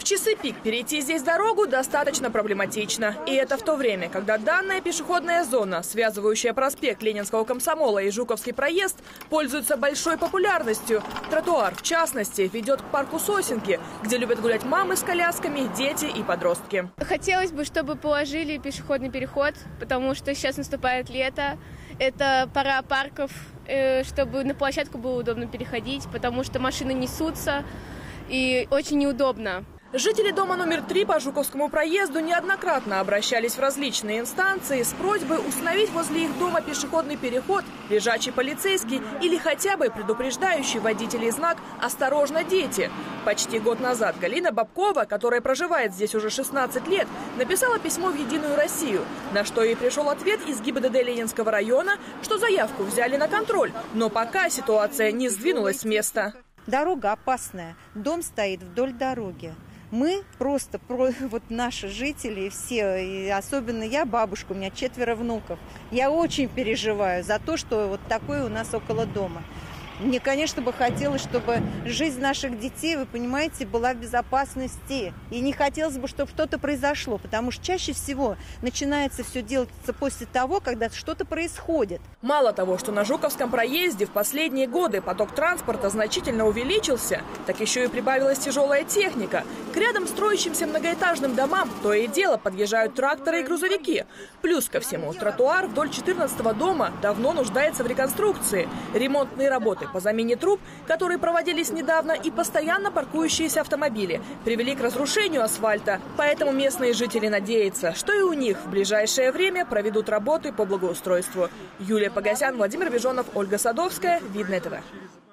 часы пик перейти здесь дорогу достаточно проблематично. И это в то время, когда данная пешеходная зона, связывающая проспект Ленинского Комсомола и Жуковский проезд, пользуется большой популярностью. Тротуар, в частности, ведет к парку Сосенки, где любят гулять мамы с колясками, дети и подростки. Хотелось бы, чтобы положили пешеходный переход, потому что сейчас наступает лето. Это пора парков, чтобы на площадку было удобно переходить, потому что машины несутся и очень неудобно. Жители дома номер 3 по Жуковскому проезду неоднократно обращались в различные инстанции с просьбой установить возле их дома пешеходный переход, лежачий полицейский или хотя бы предупреждающий водителей знак «Осторожно, дети». Почти год назад Галина Бабкова, которая проживает здесь уже 16 лет, написала письмо в «Единую Россию», на что ей пришел ответ из ГИБДД Ленинского района, что заявку взяли на контроль, но пока ситуация не сдвинулась с места. Дорога опасная, дом стоит вдоль дороги. Мы просто, вот наши жители все, и особенно я, бабушка, у меня 4 внуков, я очень переживаю за то, что вот такое у нас около дома. Мне, конечно, бы хотелось, чтобы жизнь наших детей, вы понимаете, была в безопасности. И не хотелось бы, чтобы что-то произошло, потому что чаще всего начинается все делаться после того, когда что-то происходит. Мало того, что на Жуковском проезде в последние годы поток транспорта значительно увеличился, так еще и прибавилась тяжелая техника. К рядом строящимся многоэтажным домам то и дело подъезжают тракторы и грузовики. Плюс ко всему, тротуар вдоль 14-го дома давно нуждается в реконструкции. Ремонтные работы по замене труб, которые проводились недавно, и постоянно паркующиеся автомобили привели к разрушению асфальта. Поэтому местные жители надеются, что и у них в ближайшее время проведут работы по благоустройству. Юлия Погосян, Владимир Вижонов, Ольга Садовская, Видное ТВ.